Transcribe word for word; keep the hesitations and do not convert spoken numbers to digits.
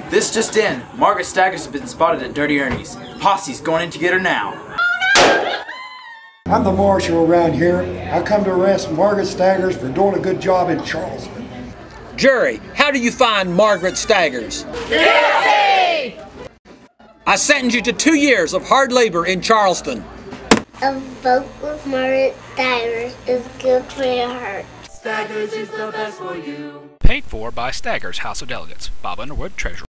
This just in, Margaret Staggers has been spotted at Dirty Ernie's. The posse's going in to get her now. I'm the marshal around here. I come to arrest Margaret Staggers for doing a good job in Charleston. Jury, how do you find Margaret Staggers? Guilty! I sentence you to two years of hard labor in Charleston. A vote with Margaret Staggers is good for your heart. Staggers is the best for you. Paid for by Staggers House of Delegates. Bob Underwood, Treasurer.